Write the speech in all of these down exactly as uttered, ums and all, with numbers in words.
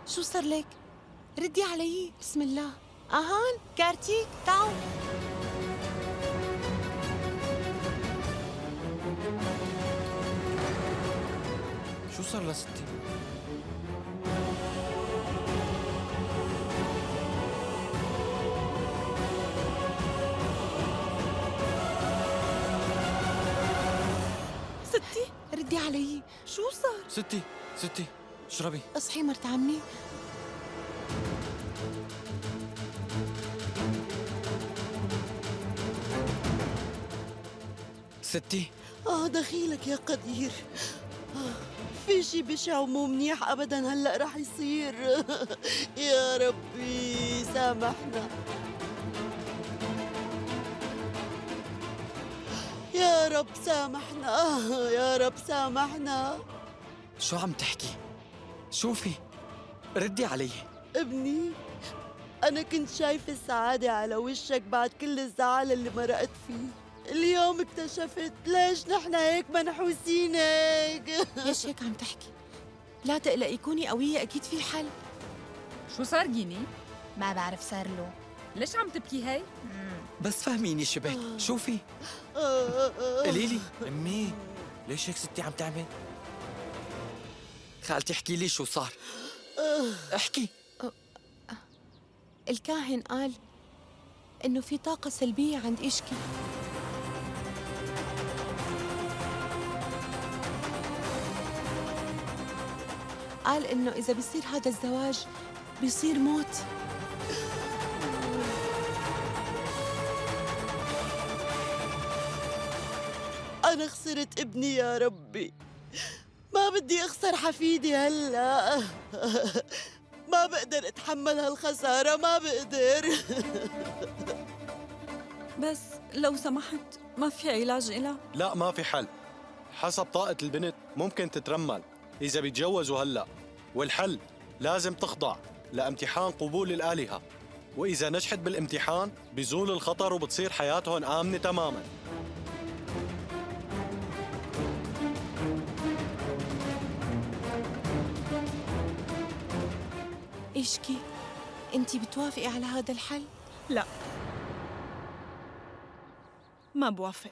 شو صار لك؟ ردي علي. بسم الله. اهان كارتيك تعال. شو صار لستي؟ ستي ردي علي، شو صار؟ ستي ستي اشربي. اصحي مرت عمي. ستي آه دخيلك يا قدير. آه في شي بشع ومو منيح أبداً هلأ رح يصير. يا ربي سامحنا. يا رب سامحنا. آه يا رب سامحنا. شو عم تحكي؟ شوفي ردي علي. ابني أنا كنت شايفة السعادة على وشك بعد كل الزعل اللي مرقت فيه. اليوم اكتشفت ليش نحن هيك منحوسين هيك. ليش هيك عم تحكي؟ لا تقلقي، كوني قوية، أكيد في حل. شو صار جيني؟ ما بعرف صار له. ليش عم تبكي هي؟ بس فهميني شبك. شوفي قولي لي. امي ليش هيك ستي عم تعمل؟ خالتي احكي لي شو صار. احكي. الكاهن قال إنه في طاقة سلبية عند إشكي. قال إنه إذا بيصير هذا الزواج بيصير موت. أنا خسرت ابني يا ربي. ما بدي أخسر حفيدي هلأ. ما بقدر أتحمل هالخسارة، ما بقدر. بس لو سمحت ما في علاج إلها؟ لا ما في حل. حسب طاقة البنت ممكن تترمل إذا بيتجوزوا هلأ، والحل لازم تخضع لامتحان قبول الآلهة، وإذا نجحت بالامتحان بيزول الخطر وبتصير حياتهم آمنة تماماً. إشكي أنتي بتوافقي على هذا الحل؟ لا ما بوافق.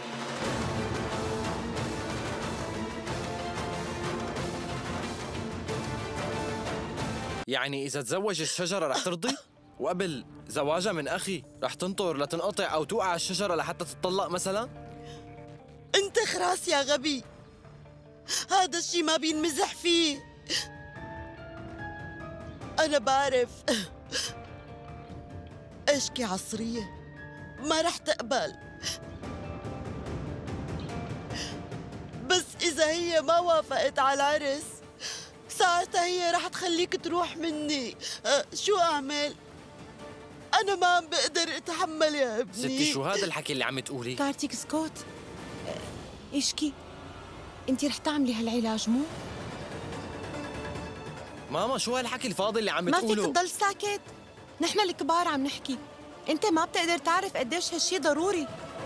يعني إذا تزوج الشجرة رح ترضي؟ وقبل زواجها من أخي رح تنطر لتنقطع أو توقع الشجرة لحتى تتطلق مثلاً؟ أنت خراس يا غبي، هذا الشي ما بينمزح فيه. أنا بعرف إشكي عصرية ما رح تقبل، بس إذا هي ما وافقت على العرس ساعتها هي رح تخليك تروح مني. أه شو أعمل؟ أنا ما عم بقدر أتحمل يا ابني. ستي شو هذا الحكي اللي عم تقولي؟ كارتيك سكوت. إشكي أنتي رح تعملي هالعلاج مو؟ ماما شو هالحكي الفاضي اللي عم ما تقوله؟ فيك تضل ساكت، نحن الكبار عم نحكي، أنت ما بتقدر تعرف قديش هالشي ضروري.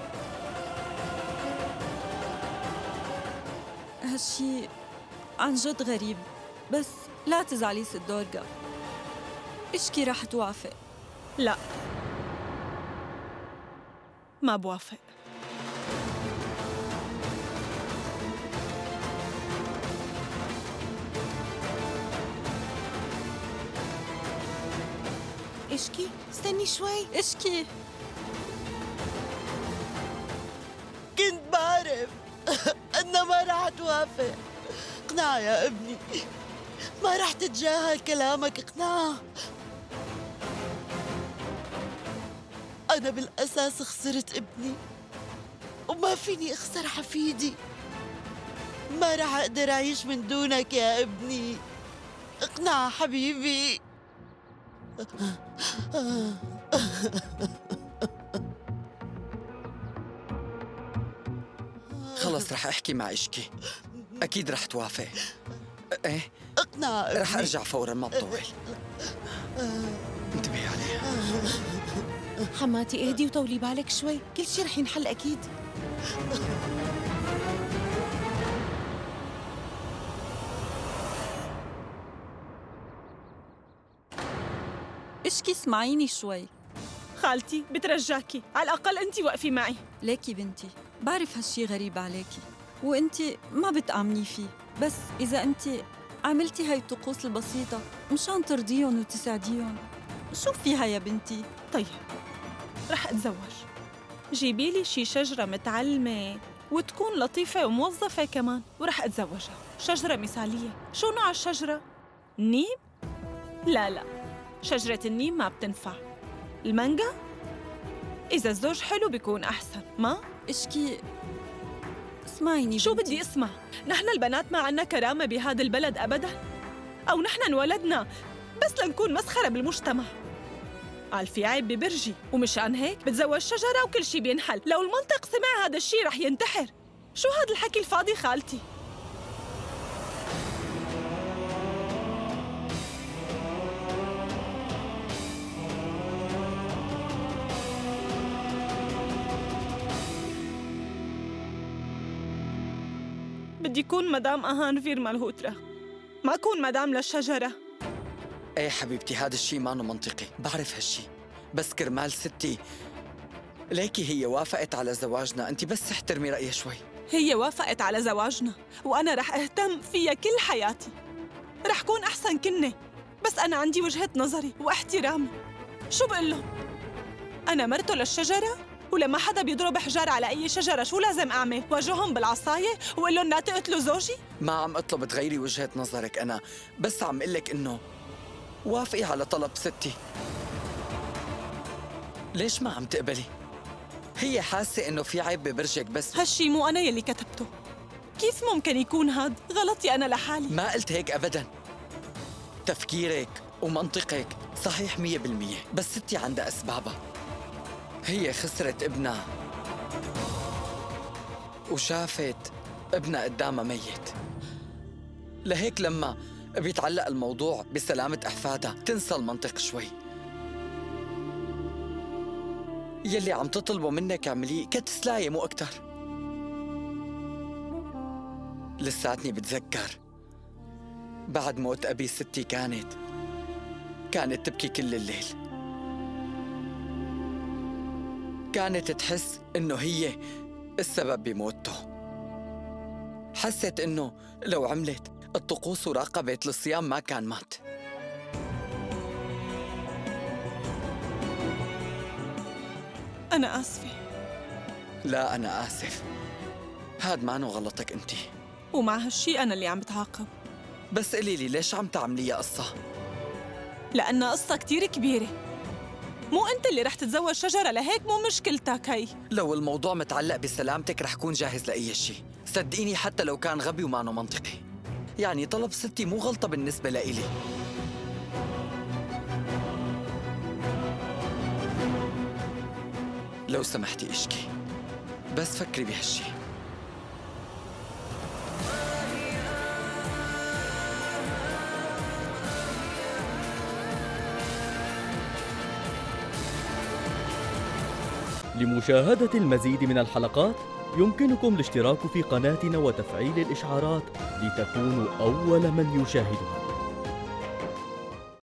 هالشي عن جد غريب، بس لا تزعلي ست دورجا، إشكي رح توافق. لا ما بوافق. إشكي استني شوي. إشكي كنت بعرف أنها ما رح توافق. اقنعها يا ابني، ما رح تتجاهل كلامك، اقنعها. أنا بالأساس خسرت ابني وما فيني أخسر حفيدي. ما رح أقدر أعيش من دونك يا ابني، اقنعها حبيبي. خلص رح أحكي مع إشكي، أكيد رح توافق. إيه اقنعها رح أرجع فوراً ما بطول. انتبهي عليها. حماتي اهدي وطولي بالك شوي، كل شي رح ينحل أكيد. اشكي اسمعيني شوي. خالتي بترجاكي على الأقل أنت وقفي معي. ليكي بنتي، بعرف هالشي غريب عليكي وانت ما بتآمني فيه، بس إذا انت عملتي هاي الطقوس البسيطة مشان ترضيهم وتسعديهم، شو فيها يا بنتي؟ طيب رح أتزوج، جيبي لي شي شجرة متعلمة وتكون لطيفة وموظفة كمان ورح أتزوجها. شجرة مثالية. شو نوع الشجرة؟ نيم؟ لا لا، شجرة النيم ما بتنفع. المانجا؟ إذا الزوج حلو بيكون أحسن. ما؟ اشكي اسمعيني شو بنتي. بدي اسمع؟ نحن البنات ما عنا كرامة بهذا البلد أبداً؟ أو نحن انولدنا بس لنكون مسخرة بالمجتمع؟ قال في عيب ببرجي ومشان هيك بتزوج شجرة وكل شي بينحل. لو المنطق سمع هذا الشي رح ينتحر. شو هذا الحكي الفاضي خالتي؟ بدي كون مدام أهانفير مالهوترا، ما أكون مدام للشجرة. ايه حبيبتي، هذا الشيء ما منطقي، بعرف هالشي، بس كرمال ستي ليكي هي وافقت على زواجنا، انت بس احترمي رأيها شوي. هي وافقت على زواجنا وأنا رح أهتم فيها كل حياتي، رح كون أحسن كنة، بس أنا عندي وجهة نظري واحترامي. شو بقول لهم؟ أنا مرته للشجرة، ولما حدا بيضرب حجار على أي شجرة شو لازم أعمل؟ واجههم بالعصاية وقول لهم لا تقتلوا زوجي؟ ما عم اطلب تغيري وجهة نظرك، أنا بس عم قلك إنه وافقي على طلب ستي. ليش ما عم تقبلي؟ هي حاسة إنه في عيب ببرجك، بس هالشي مو أنا يلي كتبته. كيف ممكن يكون هاد غلطي أنا لحالي؟ ما قلت هيك أبداً. تفكيرك ومنطقك صحيح مية بالمية، بس ستي عندها أسبابها. هي خسرت ابنها وشافت ابنها قدامها ميت، لهيك لما بيتعلق الموضوع بسلامة أحفادها تنسى المنطق شوي. يلي عم تطلبه منك اعمليه كتسلاية مو أكتر. لساتني بتذكر بعد موت أبي ستي كانت كانت تبكي كل الليل، كانت تحس إنه هي السبب بموته. حست إنه لو عملت الطقوس وراقبت الصيام ما كان مات. أنا آسفة. لا أنا آسف، هاد مانو غلطك أنتِ، ومع هالشي أنا اللي عم بتعاقب. بس قولي لي ليش عم تعمليها قصة؟ لأنها قصة كتير كبيرة، مو أنت اللي رح تتزوج شجرة، لهيك مو مشكلتك هي. لو الموضوع متعلق بسلامتك رح كون جاهز لأي شيء، صدقيني حتى لو كان غبي ومانو منطقي. يعني طلب ستي مو غلطة بالنسبة لإلي. لو سمحتي اشكي، بس فكري بهالشي. لمشاهدة المزيد من الحلقات يمكنكم الاشتراك في قناتنا وتفعيل الإشعارات لتكونوا أول من يشاهدها.